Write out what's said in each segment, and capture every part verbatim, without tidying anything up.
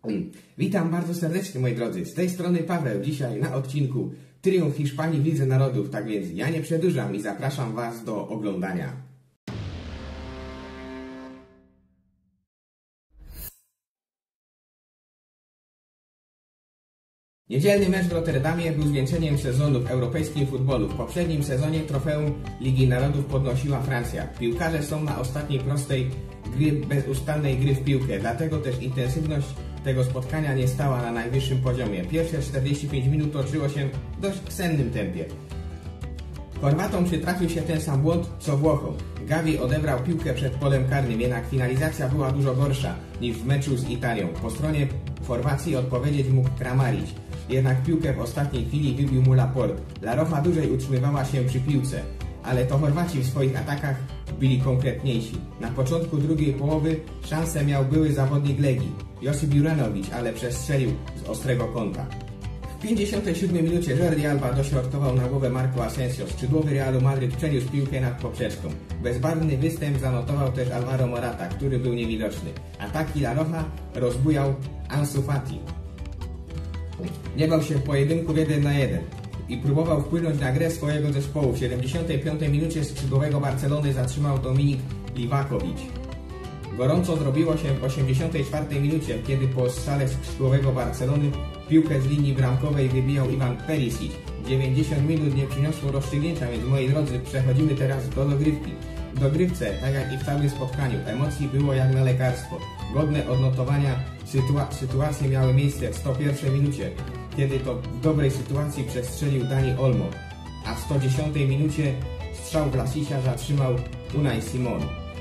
Witam bardzo serdecznie, moi drodzy. Z tej strony Paweł. Dzisiaj na odcinku Triumf Hiszpanii w Lidze Narodów. Tak więc ja nie przedłużam i zapraszam Was do oglądania. Niedzielny mecz w Rotterdamie był zwieńczeniem sezonu w europejskim futbolu. W poprzednim sezonie trofeum Ligi Narodów podnosiła Francja. Piłkarze są na ostatniej prostej gry bezustannej gry w piłkę, dlatego też intensywność tego spotkania nie stała na najwyższym poziomie. Pierwsze czterdzieści pięć minut toczyło się w dość sennym tempie. Chorwatom przytrafił się ten sam błąd co Włochom. Gavi odebrał piłkę przed polem karnym, jednak finalizacja była dużo gorsza niż w meczu z Italią. Po stronie Chorwacji odpowiedzieć mógł Kramaric, jednak piłkę w ostatniej chwili wybił mu Laporte. La Roja dłużej utrzymywała się przy piłce, ale to Chorwaci w swoich atakach byli konkretniejsi. Na początku drugiej połowy szansę miał były zawodnik Legii, Josip Juranovic, ale przestrzelił z ostrego kąta. W pięćdziesiątej siódmej minucie Jordi Alba dośrodkował na głowę Marco Asensio. Skrzydłowy Realu Madryt przeniósł piłkę nad poprzeczką. Bezbarwny występ zanotował też Alvaro Morata, który był niewidoczny. Ataki La Roja rozbujał Ansu Fati. Nie bał się w pojedynku jeden na jeden i próbował wpłynąć na grę swojego zespołu. W siedemdziesiątej piątej minucie skrzydłowego Barcelony zatrzymał Dominik Livakovic. Gorąco zrobiło się w osiemdziesiątej czwartej minucie, kiedy po strzale skrzydłowego Barcelony piłkę z linii bramkowej wybijał Ivan Perisic. dziewięćdziesiąt minut nie przyniosło rozstrzygnięcia, więc moi drodzy, przechodzimy teraz do dogrywki. W dogrywce, tak jak i w całym spotkaniu, emocji było jak na lekarstwo. Godne odnotowania sytua sytuacje miały miejsce w sto pierwszej minucie, kiedy to w dobrej sytuacji przestrzelił Dani Olmo, a w sto dziesiątej minucie strzał Vlasic'a zatrzymał Unai Simon.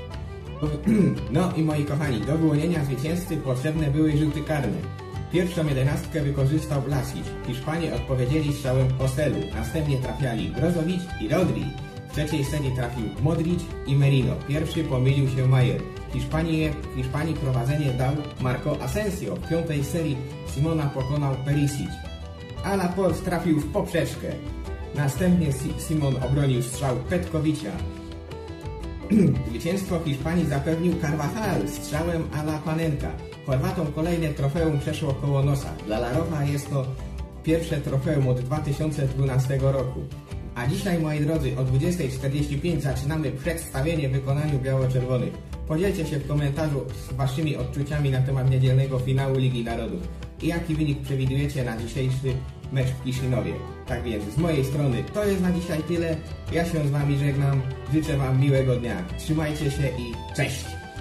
No i moi kochani, do wyłonienia zwycięzcy potrzebne były rzuty karne. Pierwszą jedenastkę wykorzystał Vlasic. Hiszpanie odpowiedzieli strzałem Joselu, następnie trafiali Brozovic i Rodri. W trzeciej serii trafił Modric i Merino. Pierwszy pomylił się Majer. Hiszpanii, Hiszpanii prowadzenie dał Marco Asensio. W piątej serii Simona pokonał Perisic, a Laporte trafił w poprzeczkę. Następnie Simon obronił strzał Petkovicia. Zwycięstwo Hiszpanii zapewnił Carvajal strzałem a la Panenka. Chorwatom kolejne trofeum przeszło koło nosa. Dla La Roja jest to pierwsze trofeum od dwa tysiące dwunastego roku. A dzisiaj, moi drodzy, o dwudziestej czterdzieści pięć zaczynamy przedstawienie w wykonaniu biało-czerwonych. Podzielcie się w komentarzu z waszymi odczuciami na temat niedzielnego finału Ligi Narodów i jaki wynik przewidujecie na dzisiejszy mecz w Kiszyniowie. Tak więc z mojej strony to jest na dzisiaj tyle. Ja się z wami żegnam. Życzę wam miłego dnia. Trzymajcie się i cześć!